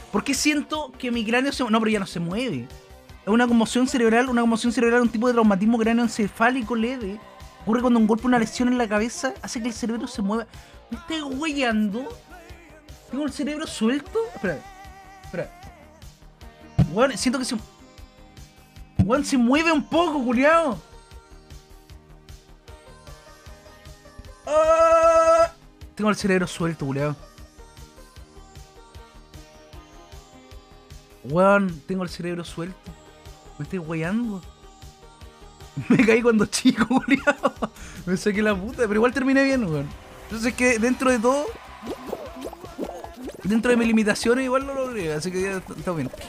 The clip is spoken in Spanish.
¿Por qué siento que mi cráneo se... No, pero ya no se mueve. Es una conmoción cerebral, un tipo de traumatismo cráneoencefálico leve. Ocurre cuando un golpe, una lesión en la cabeza hace que el cerebro se mueva. ¿Me estoy huellando? ¿Tengo el cerebro suelto? Espera, espera. Weón, siento que se... Weón, se mueve un poco, culiao. ¡Ah! Tengo el cerebro suelto, culiao. Weón, tengo el cerebro suelto. Me estoy weyando. Me caí cuando chico, culiao. Me saqué la puta, pero igual terminé bien, weón. Entonces que dentro de todo, dentro de mis limitaciones, igual lo logré, así que ya está bien.